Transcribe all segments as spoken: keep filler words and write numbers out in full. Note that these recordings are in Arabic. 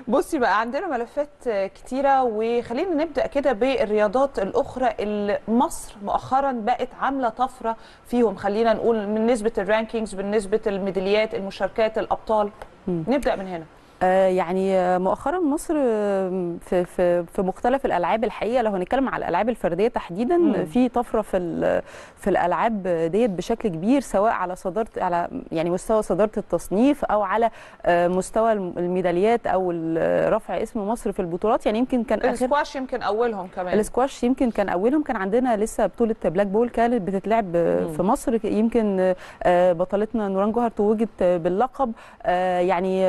بصي بقى عندنا ملفات كتيرة، وخلينا نبدأ كده بالرياضات الأخرى اللي مصر مؤخرا بقت عاملة طفرة فيهم. خلينا نقول من نسبة الرانكينجز، بالنسبة الميداليات، المشاركات، الأبطال. م. نبدأ من هنا. آه يعني مؤخرا مصر في في في مختلف الالعاب الحقيقه. لو هنتكلم على الالعاب الفرديه تحديدا مم. في طفره في في الالعاب ديت بشكل كبير، سواء على صداره على يعني مستوى صداره التصنيف او على مستوى الميداليات او رفع اسم مصر في البطولات. يعني يمكن كان السكواش يمكن اولهم كمان. السكواش يمكن كان اولهم. كان عندنا لسه بطوله بلاك بول كانت بتتلعب مم. في مصر. يمكن بطلتنا نوران جوهر توجت باللقب. يعني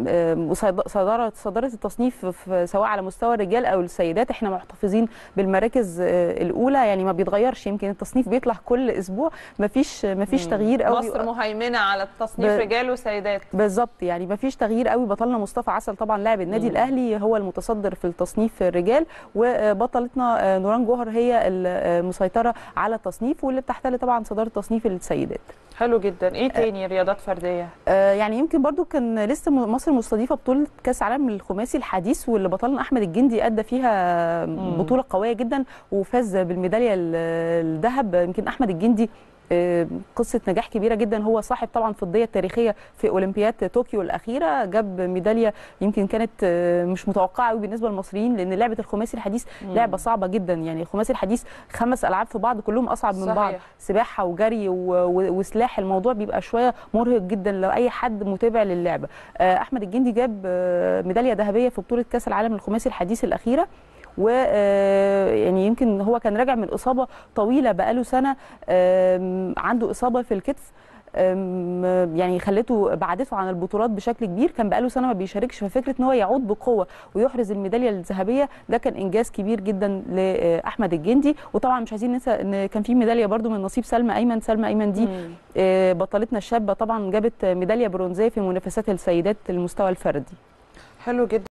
وصداره صداره التصنيف سواء على مستوى الرجال او السيدات احنا محتفظين بالمراكز الاولى، يعني ما بيتغيرش. يمكن التصنيف بيطلع كل اسبوع، ما فيش ما فيش تغيير قوي. مصر مهيمنه على التصنيف ب... رجال وسيدات بالظبط، يعني ما فيش تغيير قوي. بطلنا مصطفى عسل طبعا لاعب النادي مم. الاهلي هو المتصدر في التصنيف الرجال، وبطلتنا نوران جوهر هي المسيطره على التصنيف واللي بتحتل طبعا صداره تصنيف السيدات. حلو جدا. ايه تاني رياضات فرديه؟ آه يعني يمكن برضو كان لسه مصر مستضيفه بطوله كاس عالم الخماسي الحديث، واللي بطلنا احمد الجندي ادى فيها مم. بطوله قويه جدا وفاز بالميداليه الذهب. يمكن احمد الجندي قصه نجاح كبيره جدا، هو صاحب طبعا فضيه تاريخيه في اولمبياد طوكيو الاخيره، جاب ميداليه يمكن كانت مش متوقعه قوي بالنسبه للمصريين، لان لعبه الخماسي الحديث مم. لعبه صعبه جدا. يعني الخماسي الحديث خمس العاب في بعض كلهم اصعب من صحيح. بعض، سباحه وجري وسلاح. الموضوع بيبقى شويه مرهق جدا لو اي حد متابع للعبه. احمد الجندي جاب ميداليه ذهبيه في بطوله كاس العالم الخماسي الحديث الاخيره، و يعني يمكن هو كان راجع من اصابه طويله بقاله سنه، عنده اصابه في الكتف يعني خلته بعدته عن البطولات بشكل كبير. كان بقاله سنه ما بيشاركش، ففكره ان هو يعود بقوه ويحرز الميداليه الذهبيه ده كان انجاز كبير جدا لاحمد الجندي. وطبعا مش عايزين ننسى ان كان في ميداليه برده من نصيب سلمى ايمن. سلمى ايمن دي مم. بطلتنا الشابه طبعا جابت ميداليه برونزيه في منافسات السيدات المستوى الفردي. حلو جدا.